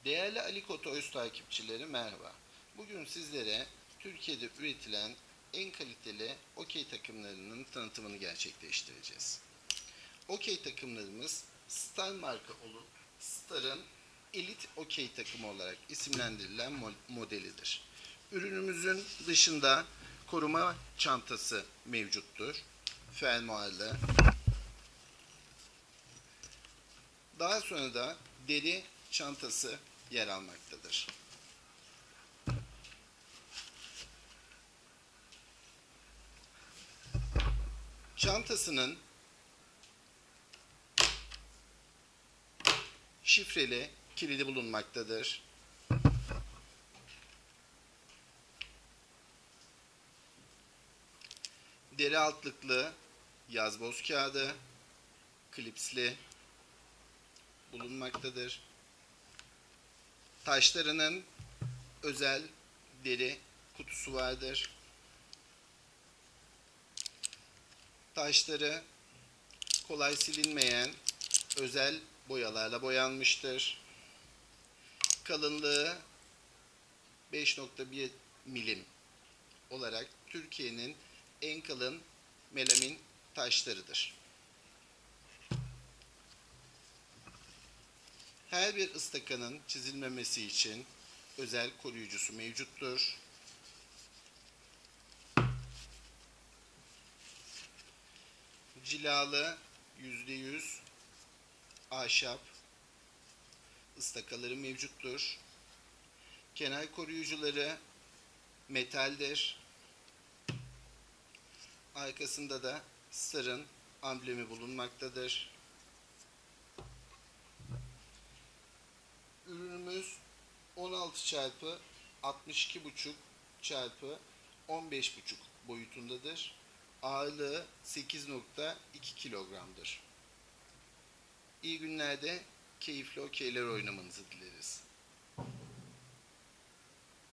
Değerli Aliko Toys takipçileri merhaba. Bugün sizlere Türkiye'de üretilen en kaliteli okey takımlarının tanıtımını gerçekleştireceğiz. Okey takımlarımız Star marka olup Star'ın Elite okey takımı olarak isimlendirilen modelidir. Ürünümüzün dışında koruma çantası mevcuttur. Fermuarlı. Daha sonra da deri çantası yer almaktadır. Çantasının şifreli kilidi bulunmaktadır. Deri altlıklı yazboz kağıdı, klipsli bulunmaktadır. Taşlarının özel deri kutusu vardır. Taşları kolay silinmeyen özel boyalarla boyanmıştır. Kalınlığı 5,1 milim olarak Türkiye'nin en kalın melamin taşlarıdır. Her bir ıstakanın çizilmemesi için özel koruyucusu mevcuttur. Cilalı %100 ahşap ıstakaları mevcuttur. Kenar koruyucuları metaldir. Arkasında da Star'ın amblemi bulunmaktadır. Ürünümüz 16 çarpı 62,5 çarpı 15,5 boyutundadır. Ağırlığı 8,2 kilogramdır. İyi günlerde keyifli okeyler oynamanızı dileriz.